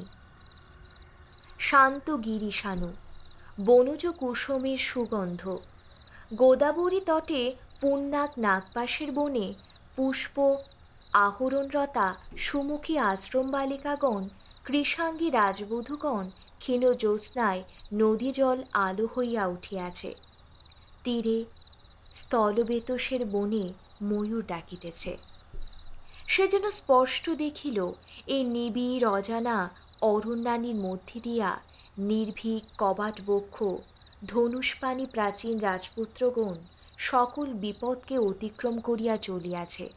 শান্ত গিরিশানু, বনজ কুসুমের সুগন্ধ, গোদাবরী তটে পুণ্যাক নাগপাশের বনে পুষ্প আহরণরতা সুমুখী আশ্রম বালিকাগণ, কৃষাঙ্গী রাজবধূগণ ক্ষীণ জ্যোৎস্নায় নদী জল আলো হইয়া উঠিয়াছে। তীরে স্থলবেতসের বনে ময়ূর ডাকিতেছে। সে যেন স্পষ্ট দেখিল এই নিবিড় অজানা অরণ্যানীর মধ্যে দিয়া নির্ভীক কবাট বক্ষ ধনুষ্পাণি প্রাচীন রাজপুত্রগণ সকল বিপদকে অতিক্রম করিয়া চলিয়াছে।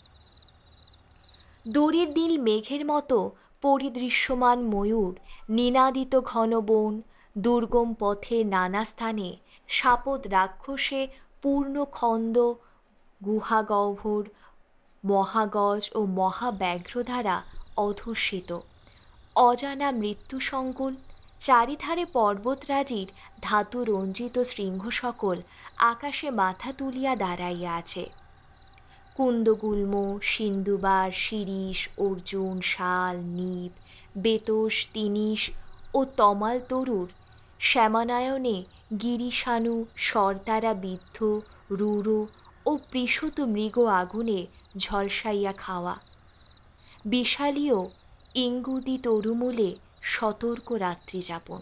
দূরের নীল মেঘের মতো পরিদৃশ্যমান ময়ূর, নিনাদিত ঘন বন, দুর্গম পথে নানা স্থানে সাপদ রাক্ষসে পূর্ণ খন্দ, গুহাগহ্বর, মহাগজ ও মহাব্যাঘ্র দ্বারা অধুষ্যিত, অজানা মৃত্যুসঙ্কুল, চারিধারে পর্বতরাজির ধাতু রঞ্জিত শৃঙ্গ সকল আকাশে মাথা তুলিয়া দাঁড়াইয়া আছে। কুন্দগুল্ম, সিন্দুবার, শিরীষ, অর্জুন, শাল, নিপ, বেতস, তিনিশ ও তমাল তরুর শ্যামানায়নে গিরিশানু, সরতারা বিদ্ধ, রুরু ও পৃষত মৃগ আগুনে ঝলসাইয়া খাওয়া। বিশালীয় ইঙ্গুদি তরুমূলে সতর্ক রাত্রিযাপন।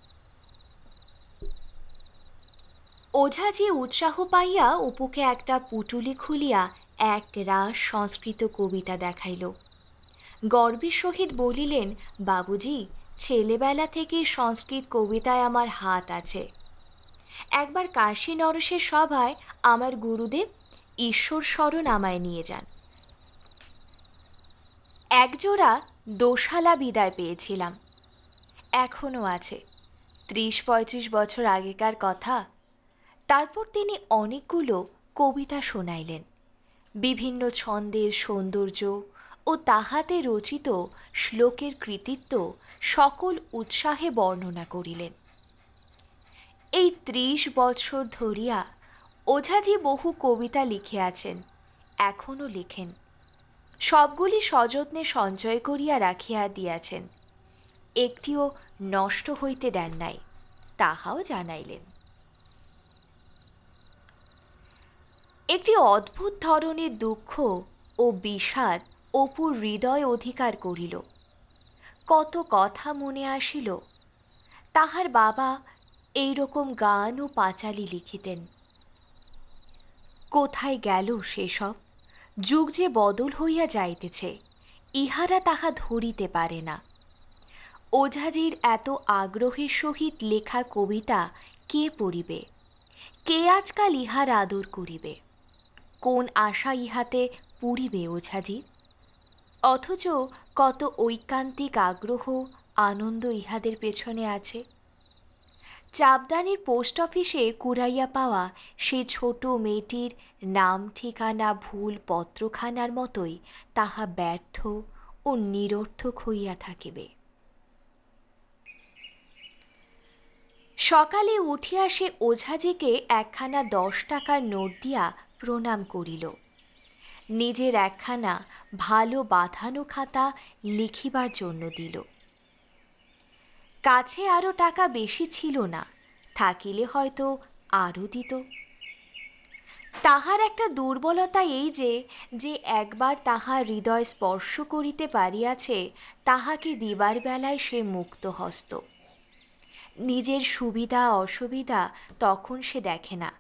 ওঝাজি উৎসাহ পাইয়া অপুকে একটা পুটুলি খুলিয়া এক রাস সংস্কৃত কবিতা দেখাইল। গর্বের সহিত বলিলেন, বাবুজি, ছেলেবেলা থেকে সংস্কৃত কবিতায় আমার হাত আছে। একবার কাশী নরসের সভায় আমার গুরুদেব ঈশ্বর স্মরণ আমায় নিয়ে যান। একজোড়া দোশালা বিদায় পেয়েছিলাম, এখনও আছে, ত্রিশ পঁয়ত্রিশ বছর আগেকার কথা। তারপর তিনি অনেকগুলো কবিতা শোনাইলেন, বিভিন্ন ছন্দের সৌন্দর্য ও তাহাতে রচিত শ্লোকের কৃতিত্ব সকল উৎসাহে বর্ণনা করিলেন। এই ত্রিশ বৎসর ধরিয়া ওঝাজি বহু কবিতা লিখিয়াছেন, এখনও লেখেন। সবগুলি সযত্নে সঞ্চয় করিয়া রাখিয়া দিয়াছেন, একটিও নষ্ট হইতে দেন নাই, তাহাও জানাইলেন। একটি অদ্ভুত ধরনের দুঃখ ও বিষাদ অপুর হৃদয় অধিকার করিল। কত কথা মনে আসিল। তাহার বাবা এই রকম গান ও পাঁচালি লিখিতেন। কোথায় গেল সেসব? যুগ যে বদল হইয়া যাইতেছে, ইহারা তাহা ধরিতে পারে না। ওঝাজির এত আগ্রহের সহিত লেখা কবিতা কে পড়িবে? কে আজকাল ইহার আদর করিবে? কোন আশা ইহাতে পুরিবে ওঝাজির? অথচ কত ঐকান্তিক আগ্রহ, আনন্দ ইহাদের পেছনে আছে। চাপদানির পোস্ট অফিসে কুড়াইয়া পাওয়া সেই ছোট মেয়েটির নাম ঠিকানা ভুল পত্রখানার মতোই তাহা ব্যর্থ ও নিরর্থক হইয়া থাকিবে। সকালে উঠিয়া সে ওঝাজিকে একখানা দশ টাকার নোট দিয়া প্রণাম করিল। নিজের একখানা ভালো বাঁধানো খাতা লিখিবার জন্য দিল। কাছে আরও টাকা বেশি ছিল না, থাকিলে হয়তো আরও দিত। তাহার একটা দুর্বলতা এই যে যে একবার তাহার হৃদয় স্পর্শ করিতে পারিয়াছে, তাহাকে দিবার বেলায় সে মুক্ত হস্ত। নিজের সুবিধা অসুবিধা তখন সে দেখে না।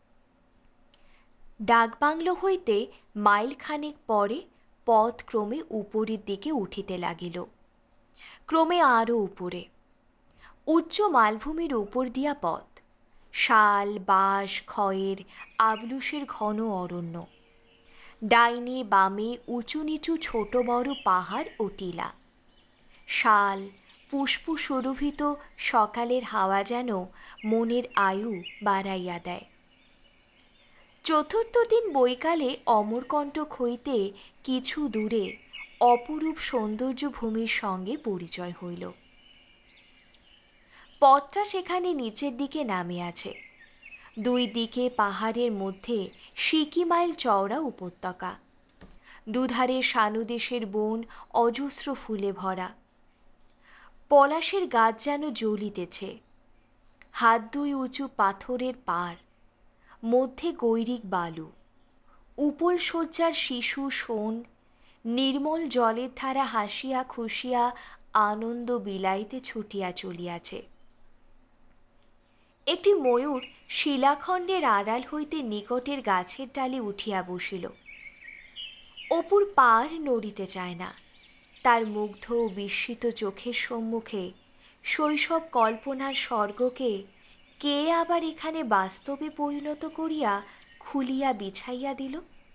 ডাকবাংলো হইতে মাইলখানেক পরে পথ ক্রমে উপরের দিকে উঠিতে লাগিল, ক্রমে আরও উপরে। উচ্চ মালভূমির উপর দিয়া পথ, শাল বাঁশ খয়ের আবলুসের ঘন অরণ্য, ডাইনে বামে উঁচু নিচু ছোট বড় পাহাড় ও টিলা। শাল পুষ্প সুরভিত সকালের হাওয়া যেন মনের আয়ু বাড়াইয়া দেয়। চতুর্থ দিন বৈকালে অমরকণ্টক হইতে কিছু দূরে অপরূপ সৌন্দর্য ভূমির সঙ্গে পরিচয় হইল। পথটা সেখানে নিচের দিকে নামে আছে। দুই দিকে পাহাড়ের মধ্যে সিকি মাইল চওড়া উপত্যকা। দুধারে সানুদেশের বন অজস্র ফুলে ভরা। পলাশের গাছ যেন জ্বলিতেছে। হাত দুই উঁচু পাথরের পাড়, মধ্যে গৈরিক বালু। উপল শয্যার শিশু শোন নির্মল জলের ধারা হাসিয়া খুশিয়া আনন্দ বিলাইতে ছুটিয়া চলিয়াছে। একটি ময়ূর শিলাখণ্ডের আড়াল হইতে নিকটের গাছের ডালে উঠিয়া বসিল। অপুর পাড় নড়িতে চায় না। তার মুগ্ধ ও বিস্মিত চোখের সম্মুখে শৈশব কল্পনার স্বর্গকে কে আবার এখানে বাস্তবে পরিণত করিয়া খুলিয়া বিছাইয়া দিল?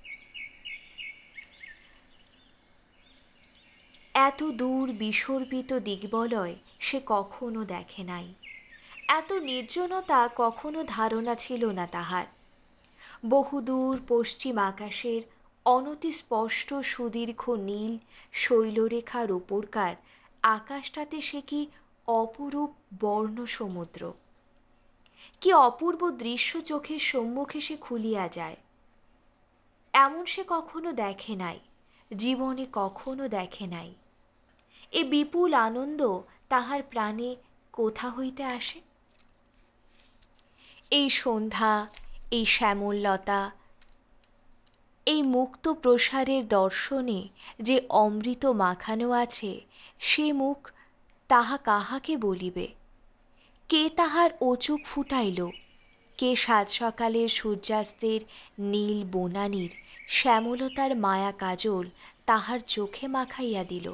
এত দূর বিসর্পিত দিগ্বলয় সে কখনো দেখে নাই। এত নির্জনতা কখনো ধারণা ছিল না তাহার। বহুদূর পশ্চিম আকাশের অনতি স্পষ্ট সুদীর্ঘ নীল শৈলরেখার উপরকার আকাশটাতে সে কি অপরূপ বর্ণ সমুদ্র! কি অপূর্ব দৃশ্য চোখের সম্মুখে সে খুলিয়া যায়! এমন সে কখনো দেখে নাই, জীবনে কখনো দেখে নাই। এ বিপুল আনন্দ তাহার প্রাণে কোথা হইতে আসে? এই সন্ধ্যা, এই শ্যামলতা, এই মুক্ত প্রসারের দর্শনে যে অমৃত মাখানো আছে, সে মুখ তাহা কাহাকে বলিবে? কে তাহার ওচুক ফুটাইল? কে সাত সকালের সূর্যাস্তের নীল বনানীর শ্যামলতার মায়া কাজল তাহার চোখে মাখাইয়া দিল?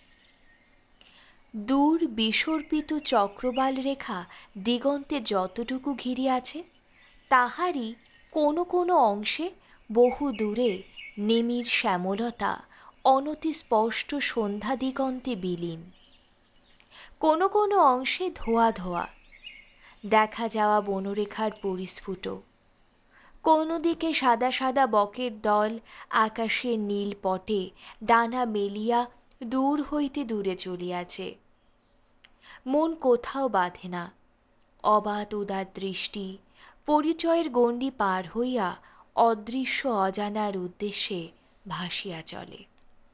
দূর বিসর্পিত চক্রবাল রেখা দিগন্তে যতটুকু ঘিরিয়াছে, তাহারই কোনো কোনো অংশে বহু দূরে নিমির শ্যামলতা অনতি স্পষ্ট সন্ধ্যা দিগন্তে বিলীন। কোনো কোনো অংশে ধোয়া ধোয়া, দেখা যাওয়া বনরেখার পরিস্ফুট। কোনো দিকে সাদা সাদা বকের দল আকাশের নীল পটে ডানা মেলিয়া দূর হইতে দূরে চলিয়াছে। মন কোথাও বাঁধে না। অবাধ উদার দৃষ্টি পরিচয়ের গণ্ডি পার হইয়া অদৃশ্য অজানার উদ্দেশ্যে ভাসিয়া চলে।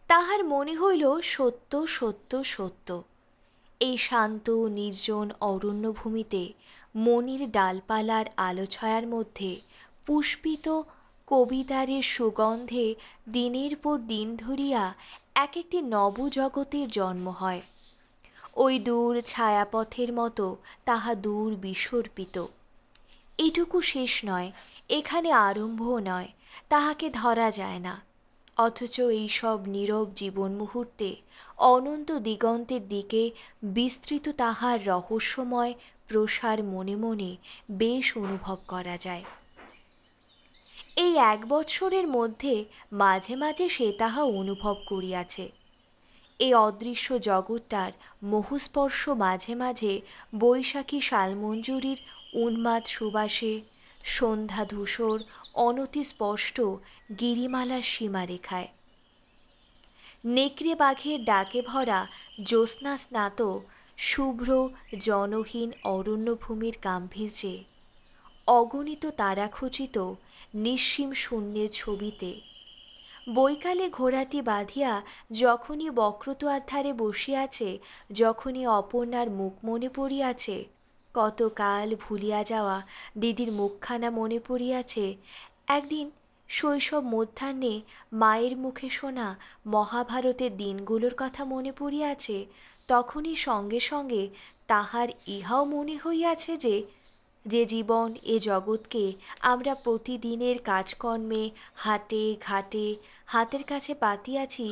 তাহার মনে হইল সত্য সত্য সত্য এই শান্ত নির্জন অরণ্যভূমিতে মনির ডালপালার আলোছায়ার মধ্যে পুষ্পিত কবিতারের সুগন্ধে দিনের পর দিন ধরিয়া এক একটি নবজগতের জন্ম হয়। ওই দূর ছায়াপথের মতো তাহা দূর বিসর্পিত। এটুকু শেষ নয়, এখানে আরম্ভও নয়, তাহাকে ধরা যায় না। অথচ এইসব নীরব জীবন মুহূর্তে অনন্ত দিগন্তের দিকে বিস্তৃত তাহার রহস্যময় প্রসার মনে মনে বেশ অনুভব করা যায়। এই এক বৎসরের মধ্যে মাঝে মাঝে সে তাহা অনুভব করিয়াছে। এই অদৃশ্য জগৎটার মোহস্পর্শ মাঝে মাঝে বৈশাখী শালমঞ্জুরির উন্মাদ সুবাসে, সন্ধ্যা ধূসর অনতিস্পষ্ট গিরিমালার সীমারেখায়, নেকড়ে বাঘের ডাকে ভরা জ্যোৎস্না স্নাত শুভ্র জনহীন অরণ্যভূমির গাম্ভীর্যে, অগণিত তারাখচিত নিঃসীম শূন্যের ছবিতে, বৈকালে ঘোড়াটি বাঁধিয়া যখনই বক্রতোয়ার ধারে বসিয়াছে, যখনই অপর্ণার মুখ মনে পড়িয়াছে, কতকাল ভুলিয়া যাওয়া দিদির মুখখানা মনে পড়িয়াছে, একদিন শৈশব মধ্যাহ্নে মায়ের মুখে শোনা মহাভারতের দিনগুলোর কথা মনে পড়িয়াছে, তখনই সঙ্গে সঙ্গে তাহার ইহাও মনে হইয়াছে যে যে জীবন এ জগৎকে আমরা প্রতিদিনের কাজকর্মে হাটে ঘাটে হাতের কাছে পাতিয়াছি,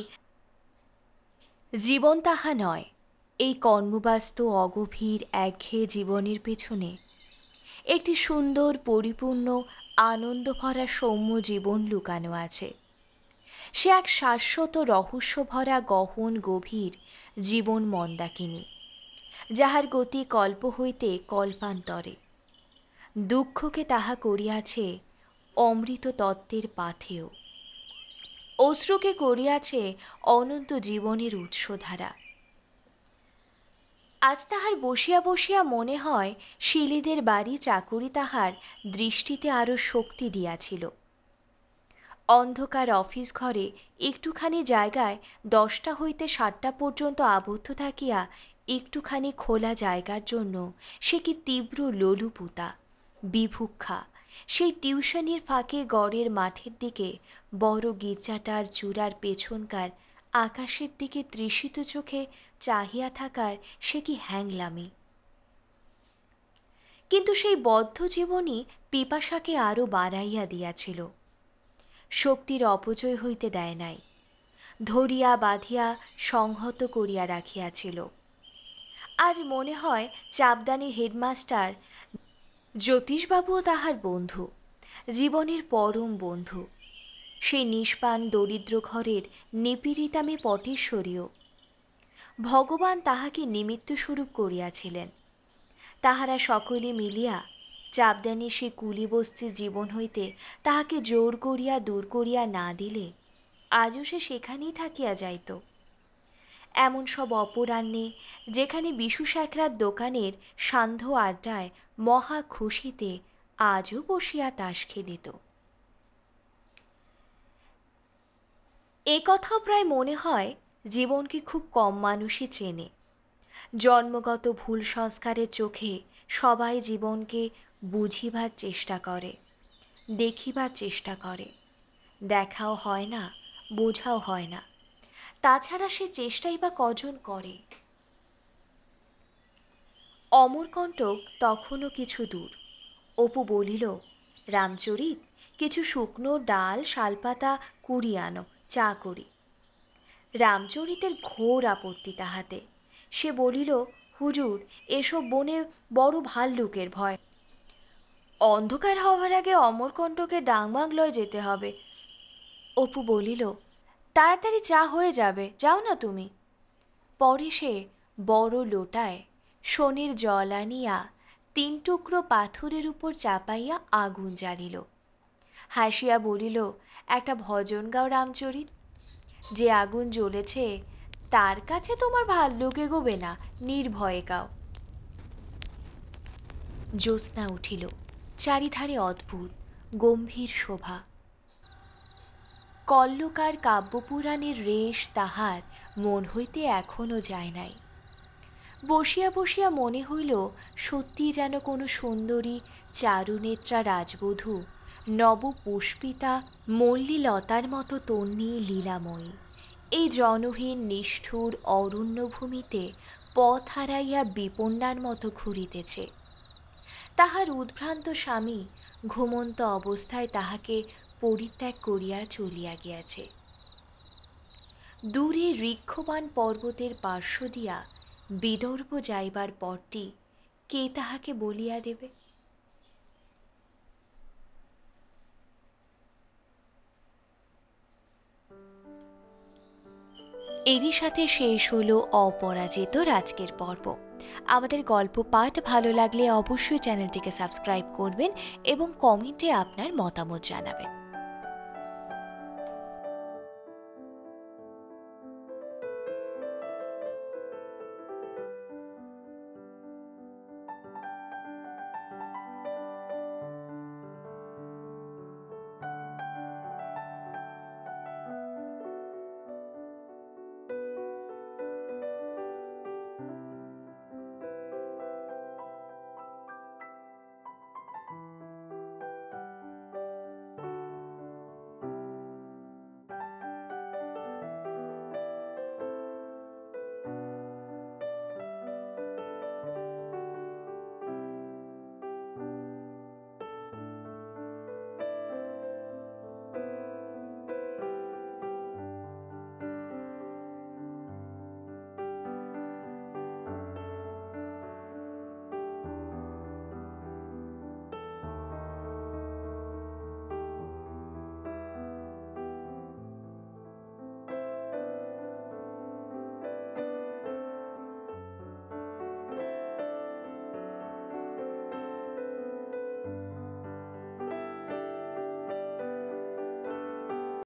জীবন তাহা নয়। এই কর্মব্যস্ত অগভীর একঘেয়ে জীবনের পেছনে একটি সুন্দর পরিপূর্ণ আনন্দ ভরা সৌম্য জীবন লুকানো আছে। সে এক শাশ্বত রহস্য ভরা গহন গভীর জীবন মন্দাকিনী, যাহার গতি কল্প হইতে কল্পান্তরে। দুঃখকে তাহা করিয়াছে অমৃত তত্ত্বের পাথেয়, অশ্রুকে করিয়াছে অনন্ত জীবনের উৎসধারা। আজ তাহার বসিয়া বসিয়া মনে হয় শিলিদের বাড়ি চাকুরি তাহার দৃষ্টিতে আরও শক্তি দিয়াছিল। অন্ধকার অফিস ঘরে একটুখানি জায়গায় দশটা হইতে সাতটা পর্যন্ত আবদ্ধ থাকিয়া একটুখানি খোলা জায়গার জন্য সে কি তীব্র লোলুপুতা, বিভুক্ষা। সেই টিউশনির ফাঁকে গড়ের মাঠের দিকে বড় গির্জাটার চূড়ার পেছনকার আকাশের দিকে তৃষিত চোখে চাহিয়া থাকার সে কি হ্যাংলামি। কিন্তু সেই বদ্ধ জীবনই পিপাসাকে আরও বাড়াইয়া দিয়াছিল, শক্তির অপচয় হইতে দেয় নাই, ধরিয়া বাঁধিয়া সংহত করিয়া রাখিয়াছিল। আজ মনে হয় চাপদানির হেডমাস্টার জ্যোতিষবাবুও তাহার বন্ধু, জীবনের পরম বন্ধু। সেই নিষ্পান দরিদ্র ঘরের নিপীড়িতামে পটেশ্বরীও। ভগবান তাহাকে নিমিত্তস্বরূপ করিয়াছিলেন। তাহারা সকলে মিলিয়া চাপদানি সে কুলি বস্তির জীবন হইতে তাহাকে জোর করিয়া দূর করিয়া না দিলে আজও সে সেখানেই থাকিয়া যাইত। এমন সব অপরাহ্নে, যেখানে বিশু স্যাকরার দোকানের সান্ধ্য আড্ডায় মহা খুশিতে আজও বসিয়া তাস খেলিত। এ কথাও প্রায় মনে হয় জীবনকে খুব কম মানুষই চেনে। জন্মগত ভুল সংস্কারের চোখে সবাই জীবনকে বুঝিবার চেষ্টা করে, দেখিবার চেষ্টা করে। দেখাও হয় না, বোঝাও হয় না। তাছাড়া সে চেষ্টাই বা কজন করে? অমরকণ্টক তখনও কিছু দূর। অপু বলিল, রামচরিত, কিছু শুকনো ডাল শালপাতা কুড়িয়ে আনো, চা করি। রামচরিতের ঘোর আপত্তি তাহাতে। সে বলিল, হুজুর, এসব বনে বড় ভাল্লুকের ভয়। অন্ধকার হওয়ার আগে অমরকণ্টকে ডাংবাংলয় যেতে হবে। অপু বলিল, তাড়াতাড়ি চা হয়ে যাবে, যাও না তুমি। পরে সে বড় লোটায় সোনের জল আনিয়া তিন টুকরো পাথরের উপর চাপাইয়া আগুন জ্বালিল। হাসিয়া বলিল, একটা ভজন গাও রামচরিত। যে আগুন জ্বলেছে তার কাছে তোমার ভাল্লুক এগোবে না, নির্ভয়ে গাও। জ্যোৎস্না উঠিল, চারিধারে অদ্ভুত গম্ভীর শোভা। কল্লকার কাব্যপুরাণের রেশ তাহার মন হইতে এখনো যায় নাই। বসিয়া বসিয়া মনে হইল সত্যি যেন কোনো সুন্দরী চারুনেত্রা রাজবধূ নবপুষ্পিতা মল্লীলতার মতো তন্বী লীলাময়ী এই জনহীন নিষ্ঠুর অরণ্যভূমিতে পথ হারাইয়া বিপন্নার মতো ঘুরিতেছে। তাহার উদ্ভ্রান্ত স্বামী ঘুমন্ত অবস্থায় তাহাকে পরিত্যাগ করিয়া চলিয়া গিয়াছে। দূরে ঋক্ষবান পর্বতের পার্শ্ব দিয়া বিদর্ভ যাইবার পথটি কে তাহাকে বলিয়া দেবে? এরই সাথে শেষ হলো অপরাজিতর আজকের পর্ব। আমাদের গল্প পাঠ ভালো লাগলে অবশ্যই চ্যানেলটিকে সাবস্ক্রাইব করবেন এবং কমেন্টে আপনার মতামত জানাবেন।